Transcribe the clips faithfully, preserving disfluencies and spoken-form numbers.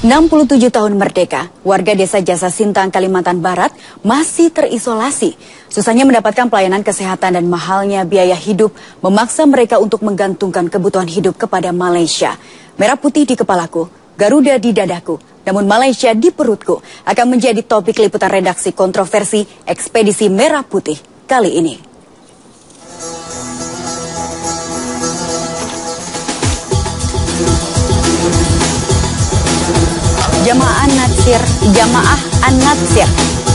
enam puluh tujuh tahun merdeka, warga desa Jasa Sintang, Kalimantan Barat masih terisolasi. Susahnya mendapatkan pelayanan kesehatan dan mahalnya biaya hidup memaksa mereka untuk menggantungkan kebutuhan hidup kepada Malaysia. Merah putih di kepalaku, Garuda di dadaku, namun Malaysia di perutku akan menjadi topik liputan redaksi kontroversi ekspedisi Merah Putih kali ini. Jamaah An-Natsir, Jamaah An-Natsir.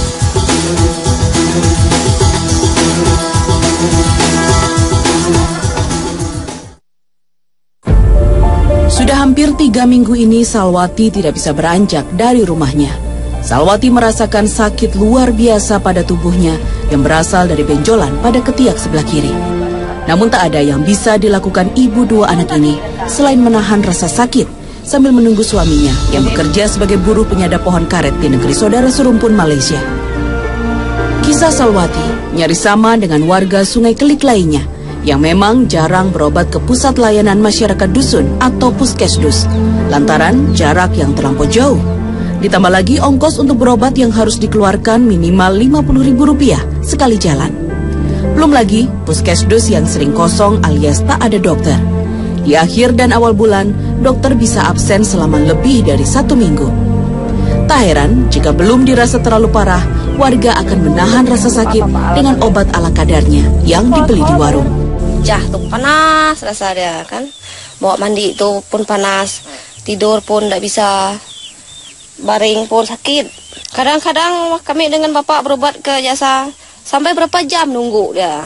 Sudah hampir tiga minggu ini Salwati tidak bisa beranjak dari rumahnya. Salwati merasakan sakit luar biasa pada tubuhnya yang berasal dari benjolan pada ketiak sebelah kiri. Namun tak ada yang bisa dilakukan ibu dua anak ini selain menahan rasa sakit sambil menunggu suaminya yang bekerja sebagai buruh penyadap pohon karet di negeri saudara serumpun Malaysia. Kisah Salwati nyaris sama dengan warga Sungai Kelik lainnya yang memang jarang berobat ke pusat layanan masyarakat dusun atau puskesdus lantaran jarak yang terlampau jauh. Ditambah lagi ongkos untuk berobat yang harus dikeluarkan minimal lima puluh ribu rupiah sekali jalan. Belum lagi puskesdus yang sering kosong alias tak ada dokter. Di akhir dan awal bulan, dokter bisa absen selama lebih dari satu minggu. Tak heran jika belum dirasa terlalu parah, warga akan menahan rasa sakit dengan obat ala kadarnya yang dibeli di warung. Jah tuh panas rasa dia kan, bawa mandi itu pun panas, tidur pun tidak bisa, baring pun sakit. Kadang-kadang kami dengan bapak berobat ke Jasa sampai berapa jam nunggu dia.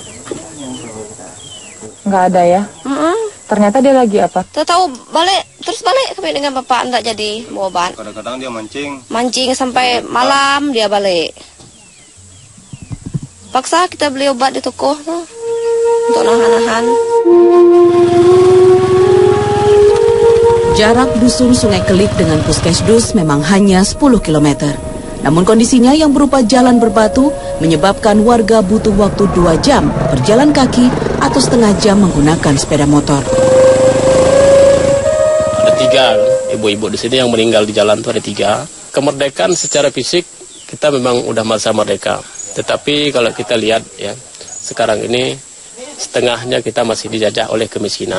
Nggak ada ya? Mm-mm. Ternyata dia lagi apa? Tahu balik, terus balik kami dengan bapak enggak jadi mau obat. Kadang-kadang dia mancing. Mancing sampai malam dia balik. Paksa kita beli obat di toko tuh untuk nahan-nahan. Jarak dusun Sungai Kelik dengan puskesdus memang hanya sepuluh kilometer. Namun kondisinya yang berupa jalan berbatu menyebabkan warga butuh waktu dua jam berjalan kaki atau setengah jam menggunakan sepeda motor. Ada tiga ibu-ibu di sini yang meninggal di jalan itu ada tiga. Kemerdekaan secara fisik kita memang udah masa merdeka. Tetapi kalau kita lihat ya sekarang ini setengahnya kita masih dijajah oleh kemiskinan.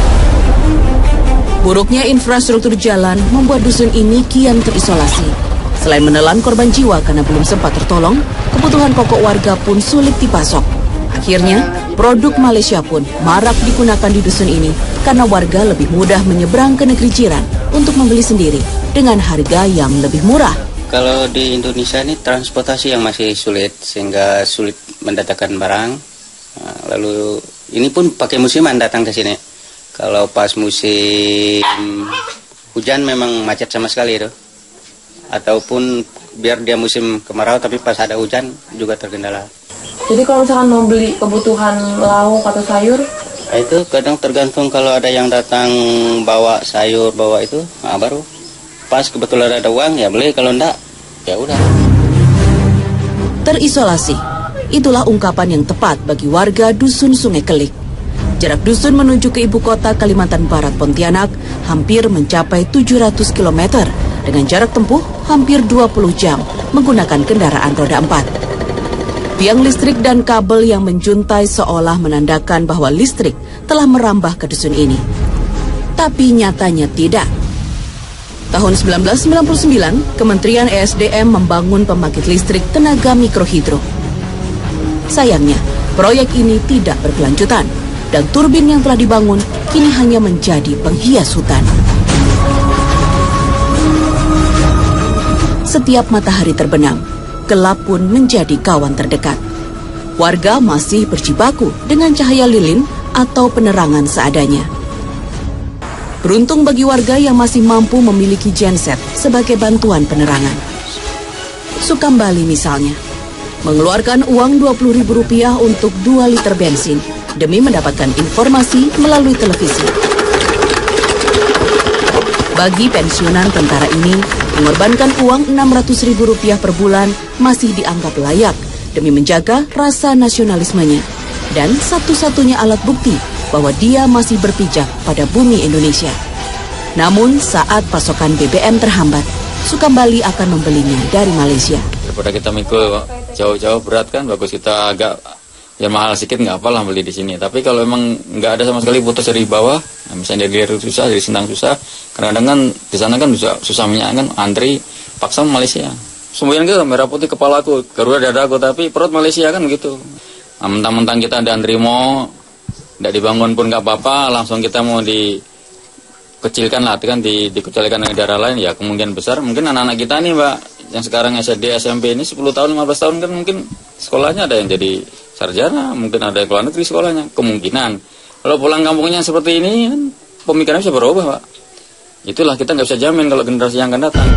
Buruknya infrastruktur jalan membuat dusun ini kian terisolasi. Selain menelan korban jiwa karena belum sempat tertolong, kebutuhan pokok warga pun sulit dipasok. Akhirnya, produk Malaysia pun marak digunakan di dusun ini karena warga lebih mudah menyeberang ke negeri jiran untuk membeli sendiri dengan harga yang lebih murah. Kalau di Indonesia ini transportasi yang masih sulit sehingga sulit mendatangkan barang. Lalu ini pun pakai musiman datang ke sini. Kalau pas musim hujan memang macet sama sekali itu. Ataupun biar dia musim kemarau tapi pas ada hujan juga terkendala. Jadi kalau misalkan mau beli kebutuhan lauk atau sayur? Nah, itu kadang tergantung kalau ada yang datang bawa sayur, bawa itu, nah baru pas kebetulan ada uang ya beli, kalau enggak ya udah. Terisolasi, itulah ungkapan yang tepat bagi warga dusun Sungai Kelik. Jarak dusun menuju ke ibu kota Kalimantan Barat Pontianak hampir mencapai tujuh ratus kilometer dengan jarak tempuh hampir dua puluh jam menggunakan kendaraan roda empat. Tiang listrik dan kabel yang menjuntai seolah menandakan bahwa listrik telah merambah ke dusun ini. Tapi nyatanya tidak. Tahun seribu sembilan ratus sembilan puluh sembilan, Kementerian E S D M membangun pembangkit listrik tenaga mikrohidro. Sayangnya, proyek ini tidak berkelanjutan dan turbin yang telah dibangun kini hanya menjadi penghias hutan. Setiap matahari terbenam, gelap pun menjadi kawan terdekat. Warga masih berjibaku dengan cahaya lilin atau penerangan seadanya. Beruntung bagi warga yang masih mampu memiliki genset sebagai bantuan penerangan. Sukambali misalnya, mengeluarkan uang dua puluh ribu rupiah untuk dua liter bensin demi mendapatkan informasi melalui televisi. Bagi pensiunan tentara ini, mengorbankan uang enam ratus ribu rupiah per bulan masih dianggap layak demi menjaga rasa nasionalismenya dan satu-satunya alat bukti bahwa dia masih berpijak pada bumi Indonesia. Namun saat pasokan B B M terhambat, Sukambali akan membelinya dari Malaysia. Daripada kita mikul jauh-jauh berat kan, bagus kita agak ya mahal sedikit nggak apalah beli di sini. Tapi kalau emang nggak ada sama sekali putus dari bawah, nah misalnya dari Leru susah, dari Sintang susah, kadang-kadang kan di sana kan susah, susah minyak kan, antri paksa Malaysia. Semboyan ke merah putih kepalaku, Garuda dadaku, tapi perut Malaysia kan begitu. Nah, mentang-mentang kita ada antri mau, nggak dibangun pun nggak apa-apa, langsung kita mau di kecilkan lah, kan di, dikecualikan dengan daerah lain, ya kemungkinan besar mungkin anak-anak kita nih Mbak yang sekarang S D S M P ini sepuluh tahun lima belas tahun kan mungkin sekolahnya ada yang jadi sarjana, mungkin ada yang keluar negeri sekolahnya, kemungkinan kalau pulang kampungnya seperti ini kan pemikirannya bisa berubah Pak. Itulah kita nggak bisa jamin kalau generasi yang akan datang.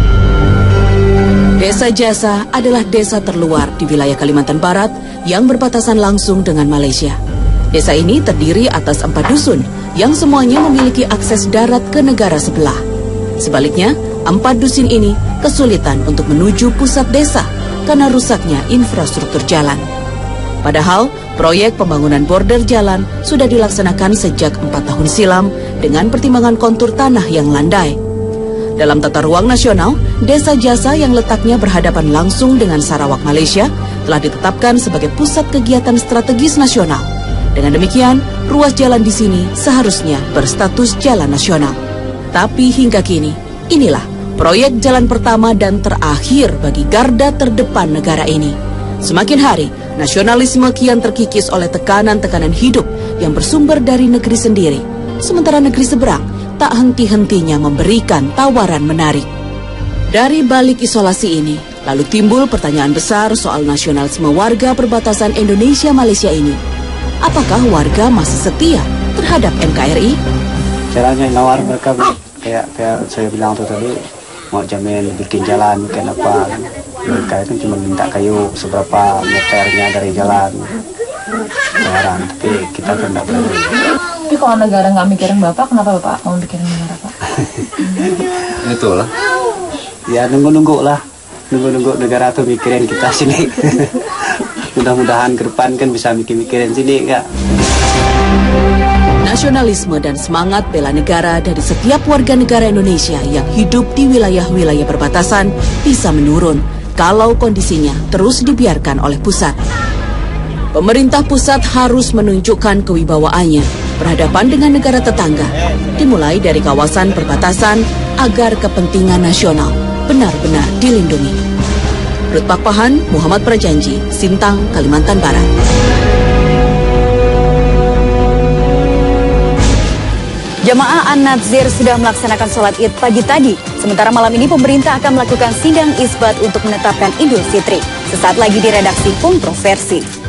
Desa Jasa adalah desa terluar di wilayah Kalimantan Barat yang berbatasan langsung dengan Malaysia. Desa ini terdiri atas empat dusun yang semuanya memiliki akses darat ke negara sebelah. Sebaliknya, empat dusun ini kesulitan untuk menuju pusat desa karena rusaknya infrastruktur jalan. Padahal, proyek pembangunan border jalan sudah dilaksanakan sejak empat tahun silam dengan pertimbangan kontur tanah yang landai. Dalam tata ruang nasional, Desa Jasa yang letaknya berhadapan langsung dengan Sarawak, Malaysia, telah ditetapkan sebagai pusat kegiatan strategis nasional. Dengan demikian, ruas jalan di sini seharusnya berstatus jalan nasional. Tapi hingga kini, inilah proyek jalan pertama dan terakhir bagi garda terdepan negara ini. Semakin hari, nasionalisme kian terkikis oleh tekanan-tekanan hidup yang bersumber dari negeri sendiri. Sementara negeri seberang tak henti-hentinya memberikan tawaran menarik. Dari balik isolasi ini, lalu timbul pertanyaan besar soal nasionalisme warga perbatasan Indonesia-Malaysia ini. Apakah warga masih setia terhadap N K R I? Caranya nawar mereka kayak kayak saya bilang tuh tadi, mau jamin bikin jalan, bikin apa. Mereka itu cuma minta kayu seberapa meternya dari jalan. Sekarang, tapi kita kan tidak boleh. Tapi kalau negara nggak mikirin Bapak, kenapa Bapak mau mikirin negara Pak? Itulah. Ya nunggu-nunggu lah. Nunggu-nunggu negara tuh mikirin kita sini. Mudah-mudahan ke depan kan bisa mikir-mikirin sini enggak. Nasionalisme dan semangat bela negara dari setiap warga negara Indonesia yang hidup di wilayah-wilayah perbatasan bisa menurun kalau kondisinya terus dibiarkan oleh pusat. Pemerintah pusat harus menunjukkan kewibawaannya berhadapan dengan negara tetangga, dimulai dari kawasan perbatasan agar kepentingan nasional benar-benar dilindungi. Ruth Pakpahan, Muhammad Prajanji, Sintang, Kalimantan Barat. Jamaah An-Nadzir sudah melaksanakan sholat Id pagi tadi. Sementara malam ini pemerintah akan melakukan sidang isbat untuk menetapkan Idul Fitri. Sesaat lagi di redaksi Kontroversi.